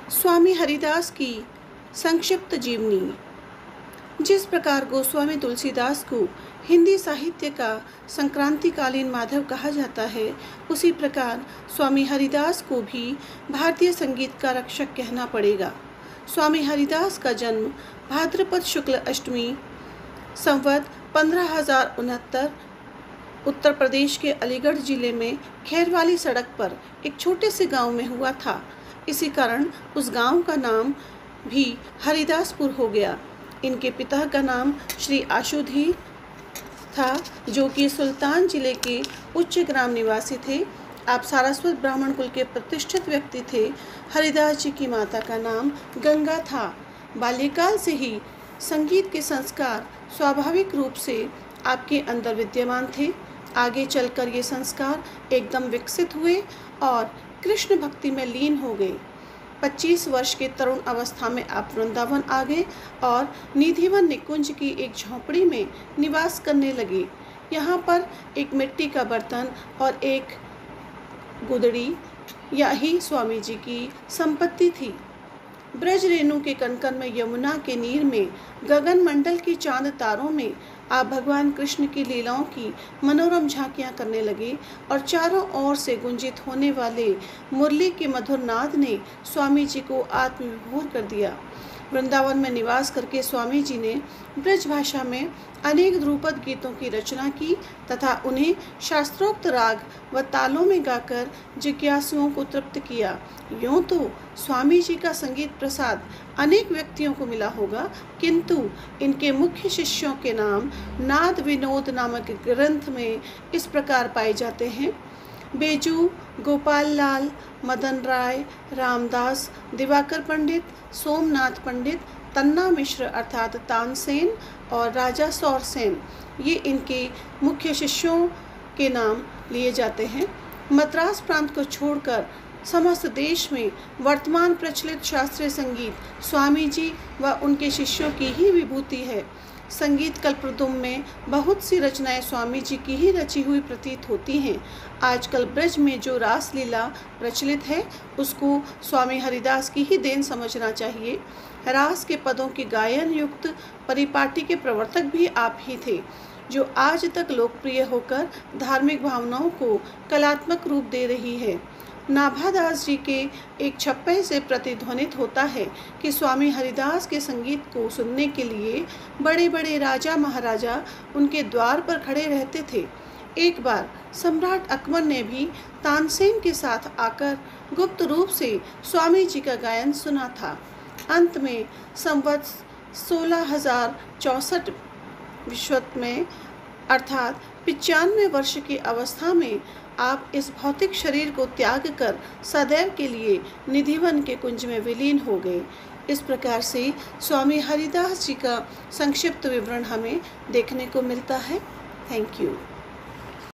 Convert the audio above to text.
स्वामी हरिदास की संक्षिप्त जीवनी। जिस प्रकार गोस्वामी तुलसीदास को हिंदी साहित्य का संक्रांतिकालीन माधव कहा जाता है, उसी प्रकार स्वामी हरिदास को भी भारतीय संगीत का रक्षक कहना पड़ेगा। स्वामी हरिदास का जन्म भाद्रपद शुक्ल अष्टमी संवत 15,069 उत्तर प्रदेश के अलीगढ़ जिले में खैरवाली सड़क पर एक छोटे से गांव में हुआ था। इसी कारण उस गांव का नाम भी हरिदासपुर हो गया। इनके पिता का नाम श्री आशुधीर था, जो कि सुल्तान जिले के उच्च ग्राम निवासी थे। आप सारस्वत ब्राह्मण कुल के प्रतिष्ठित व्यक्ति थे। हरिदास जी की माता का नाम गंगा था। बाल्यकाल से ही संगीत के संस्कार स्वाभाविक रूप से आपके अंदर विद्यमान थे। आगे चलकर ये संस्कार एकदम विकसित हुए और कृष्ण भक्ति में लीन हो गए। 25 वर्ष के तरुण अवस्था में आप वृंदावन आ गए और निधिवन निकुंज की एक झोंपड़ी में निवास करने लगे। यहाँ पर एक मिट्टी का बर्तन और एक गुदड़ी यही स्वामी जी की संपत्ति थी। ब्रज रेणु के कनकन में, यमुना के नीर में, गगन मंडल की चांद तारों में आप भगवान कृष्ण की लीलाओं की मनोरम झांकियां करने लगे और चारों ओर से गुंजित होने वाले मुरली के मधुर नाद ने स्वामी जी को आत्मविभोर कर दिया। वृंदावन में निवास करके स्वामी जी ने ब्रज भाषा में अनेक ध्रुपद गीतों की रचना की तथा उन्हें शास्त्रोक्त राग व तालों में गाकर जिज्ञासुओं को तृप्त किया। यूँ तो स्वामी जी का संगीत प्रसाद अनेक व्यक्तियों को मिला होगा, किंतु इनके मुख्य शिष्यों के नाम नाद विनोद नामक ग्रंथ में इस प्रकार पाए जाते हैं: बेजू, गोपाल लाल, मदन राय, रामदास, दिवाकर पंडित, सोमनाथ पंडित, तन्ना मिश्र अर्थात तानसेन और राजा सौरसेन, ये इनके मुख्य शिष्यों के नाम लिए जाते हैं। मद्रास प्रांत को छोड़कर समस्त देश में वर्तमान प्रचलित शास्त्रीय संगीत स्वामी जी व उनके शिष्यों की ही विभूति है। संगीत कल्पद्रुम में बहुत सी रचनाएं स्वामी जी की ही रची हुई प्रतीत होती हैं। आजकल ब्रज में जो रासलीला प्रचलित है, उसको स्वामी हरिदास की ही देन समझना चाहिए। रास के पदों के गायन युक्त परिपाटी के प्रवर्तक भी आप ही थे, जो आज तक लोकप्रिय होकर धार्मिक भावनाओं को कलात्मक रूप दे रही है। नाभादास जी के एक छप्पे से प्रतिध्वनित होता है कि स्वामी हरिदास के संगीत को सुनने के लिए बड़े बड़े राजा महाराजा उनके द्वार पर खड़े रहते थे। एक बार सम्राट अकबर ने भी तानसेन के साथ आकर गुप्त रूप से स्वामी जी का गायन सुना था। अंत में संवत 16,064 विश्वत में अर्थात 95 वर्ष की अवस्था में आप इस भौतिक शरीर को त्याग कर सदैव के लिए निधिवन के कुंज में विलीन हो गए। इस प्रकार से स्वामी हरिदास जी का संक्षिप्त विवरण हमें देखने को मिलता है। Thank you.